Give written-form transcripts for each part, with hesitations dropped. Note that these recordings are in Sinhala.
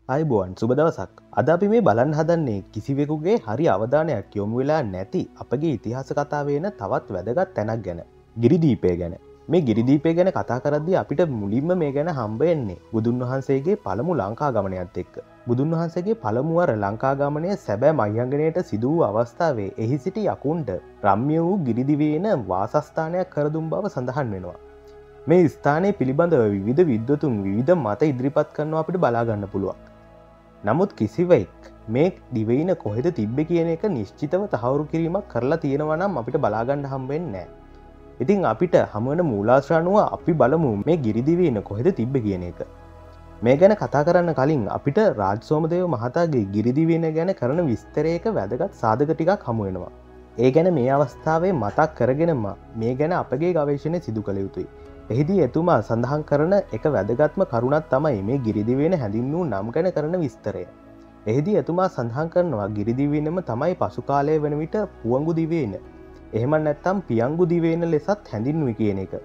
අයිබෝන් සුබ දවසක්. අද අපි මේ බලන්න හදන්නේ කිසිවෙකුගේ හරි අවධානයක් යොමු වෙලා නැති අපගේ ඉතිහාස කතා වෙන තවත් වැදගත් තැනක් ගැන. ගිරිදීපය ගැන. මේ ගිරිදීපය ගැන කතා කරද්දී අපිට මුලින්ම මේ ගැන හම්බ වෙන්නේ බුදුන් වහන්සේගේ පළමු ලංකා ගමනයත් එක්ක. බුදුන් වහන්සේගේ පළමු වර ලංකා ගමනය සැබෑ මහියංගනයට සිදු වූ අවස්ථාවේ එහි සිටි යකුන්ට රම්‍ය වූ ගිරිදිවේන වාසස්ථානයක් කර දුන් බව සඳහන් වෙනවා. මේ ස්ථානයේ පිළිබඳව විවිධ විද්වතුන් විවිධ මත ඉදිරිපත් කරනවා අපිට බලා ගන්න පුළුවන්. නමුත් කිසිවෙක් මේ දිවයින කොහෙද තිබ්බ කියන එක නිශ්චිතව තහවුරු කිරීමක් කරලා තියෙනවා නම් අපිට බලාගන්න හම්බෙන්නේ නැහැ. ඉතින් අපිට හමුවන මූලාශ්‍ර අනුව අපි බලමු මේ ගිරිදිවයින කොහෙද තිබ්බ කියන එක. මේ ගැන කතා කරන්න කලින් අපිට රාජ් සෝමදේව මහතාගේ ගිරිදිවයින ගැන කරන විස්තරයක වැදගත් සාධක ටිකක් හමු වෙනවා. ඒ ගැන මේ අවස්ථාවේ මතක් කරගෙනම මේ ගැන අපගේ ගවේෂණය සිදු කළ යුතුයි. එහිදී එතුමා සඳහන් කරන එක වැදගත්ම කරුණක් තමයි මේ ගිරිදිවයින හැඳින්වූ නම් ගැන කරන විස්තරය. එහිදී එතුමා සඳහන් කරනවා ගිරිදිවයිනම තමයි පසු කාලය වන විට පුවංගු දිවයින. එහෙම නැත්නම් පියංගු දිවයින ලෙසත් හැඳින්වුවේ කියන එක.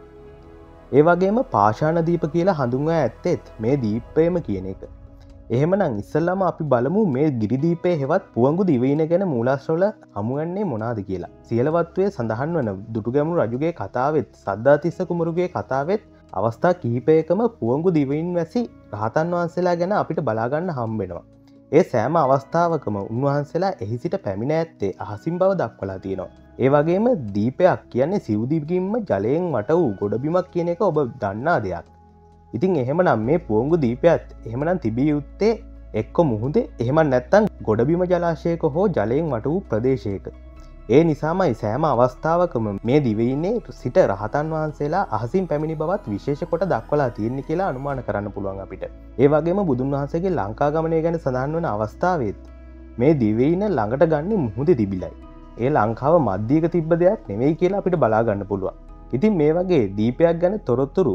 ඒ වගේම පාෂාණ දීප කියලා හඳුන්වා ඇත්තෙත් මේ දීපයම කියන එක. එහෙමනම් ඉස්සෙල්ලාම අපි බලමු මේ ගිරිදීපේ හෙවත් පුවංගු දිවයින ගැන මූලාශ්‍රවල හමුවන්නේ මොනවාද කියලා. සියලවත්වයේ සඳහන් වන දුටුගැමුණු රජුගේ කතාවෙත් සද්ධාතිස්ස කුමරුගේ කතාවෙත් අවස්ථා කිහිපයකම පුවංගු දිවයින් වැසි රහතන් වහන්සේලා ගැන අපිට බලාගන්න හම්බ වෙනවා. ඒ සෑම අවස්ථාවකම උන්වහන්සේලා එහි සිට පැමිණ ඇත්තේ අහසින් බව දක්වලා තියෙනවා. ඒ වගේම දීපයක් කියන්නේ සිව්දිවකින්ම ජලයෙන් වට වූ ගොඩබිමක් කියන එක ඔබ දන්නා දෙයක්. ඉතින් එහෙමනම් මේ පුවංගු දීපයත් එහෙමනම් තිබිය යුත්තේ එක්ක මුහුදේ එහෙම නැත්තම් ගොඩබිම ජලාශයක හෝ ජලයෙන් වට වූ ප්‍රදේශයක. ඒ නිසාමයි සෑම අවස්ථාවකම මේ දිවයිනේ සිට රහතන් වහන්සේලා අහසින් පැමිණි බවත් විශේෂ කොට දක්වලා තියෙන්නේ කියලා අනුමාන කරන්න පුළුවන් අපිට. ඒ වගේම බුදුන් වහන්සේගේ ලංකා ගමනය ගැන සඳහන් වන අවස්ථාවෙත් මේ දිවයින ළඟට ගන්නේ මුහුදේ තිබිලයි. ඒ ලංකාව මධ්‍යයක තිබ්බ දෙයක් නෙවෙයි කියලා අපිට බලා ගන්න පුළුවන්. ඉතින් මේ වගේ දීපයක් ගැන තොරතුරු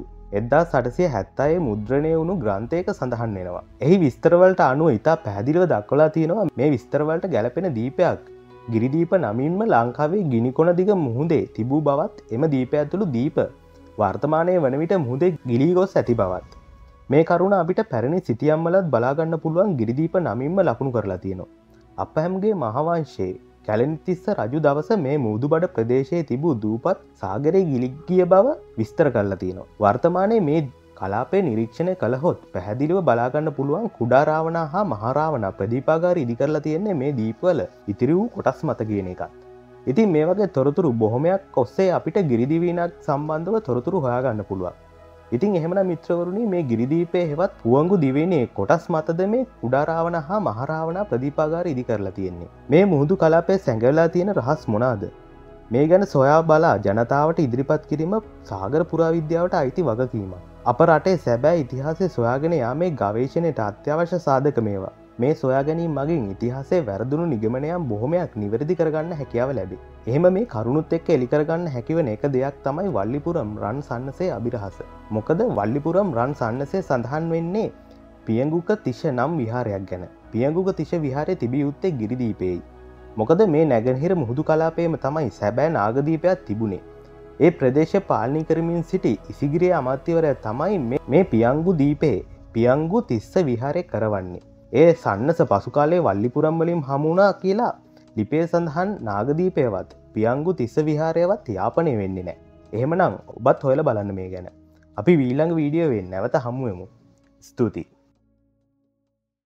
1870 මුද්‍රණය වුණු ග්‍රන්ථයක සඳහන් වෙනවා. එහි විස්තරවලට අනුව ඉතා පැහැදිලිව දක්වලා තියෙනවා මේ විස්තරවලට ගැලපෙන දීපයක් ගිරිදීප නමින්ම ලංකාවේ ගිනිකොන දිග මුහුදේ තිබූ බවත් එම දීපය ඇතුළු දීප වර්තමානයේ වන විට මුහුදේ ගිලී ගොස් ඇති බවත්. මේ කරුණ අපිට පැරණි සිතියම්වලත් බලාගන්න පුළුවන් ගිරිදීප නමින්ම ලකුණු කරලා තියෙනවා. අපහැම්ගේ මහවංශයේ කැලණිතිස්ස රජු දවස මේ මුහුදුබඩ ප්‍රදේශයේ තිබූ දූපත් සාගරයේ ගිලිගිය බව විස්තර කරලා තියෙනවා. වර්තමානයේ මේ කලාපය නිරීක්ෂණය කළහොත් පැහැදිලිව බලාගන්න පුළුවන් කුඩා රාවණා හා මහා රාවණා ප්‍රදීපාගාර ඉදි කරලා තියෙන්නේ මේ දීපවල ඉතිරි වූ කොටස් මත කියන එකත්. ඉතින් මේ වගේ තොරතුරු බොහොමයක් ඔස්සේ අපිට ගිරිදිවයිනක් සම්බන්ධව තොරතුරු හොයාගන්න පුළුවන්. ඉතින් එහෙමනම් මිත්‍රවරුනි මේ ගිරිදීපේ හෙවත් පුවංගු දිවයිනේ කොටස් මතද මේ කුඩා රාවණ හා මහ රාවණ ප්‍රදීපාගාර ඉදි කරලා තියෙන්නේ. මේ මුහුදු කලාපයේ සැඟවලා තියෙන රහස් මොනවාද? මේ ගැන සොයා බලා ජනතාවට ඉදිරිපත් කිරීම සාගර පුරාවිද්‍යාවට අයිති වගකීමක්. අප රටේ සැබෑ ඉතිහාසය සොයාගෙන යාමේ ගවේෂණයට අත්‍යවශ්‍ය සාධක මේවා. මේ සොයා ගැනීම මගින් ඉතිහාසයේ වැරදුණු නිගමනයන් බොහොමයක් නිවැරදි කරගන්න හැකියාව ලැබේ. එහෙම මේ කරුණුත් එක්ක එලි කරගන්න හැකිවන එක දෙයක් තමයි වල්ලිපුරම් රන් සන්නසේ අභිරහස. මොකද වල්ලිපුරම් රන් සන්නසේ සඳහන් වෙන්නේ පියංගුක තිෂ නම් විහාරයක් ගැන. පියංගුක තිෂ විහාරය තිබිය යුත්තේ ගිරිදීපේයි. මොකද මේ නැගෙනහිර මුහුදු කලාපයේම තමයි සැබෑ නාගදීපයක් තිබුණේ. ඒ ප්‍රදේශය පාලනය කරමින් සිටි ඉසිගිරිය අමාත්‍යවරයා තමයි මේ පියංගු දීපේ පියංගු තිස්ස විහාරය කරවන්නේ. ඒ සන්නස පසු කාලේ වල්ලිපුරම් වලින් හමුණා කියලා ලිපියේ සඳහන් නාගදීපයවත් පියංගු තිස්ස විහාරයවත් යාපනය වෙන්නේ නැහැ. එහෙමනම් ඔබත් හොයලා බලන්න මේ ගැන. අපි ඊළඟ වීඩියෝවෙන් නැවත හමු වෙමු. ස්තුතියි.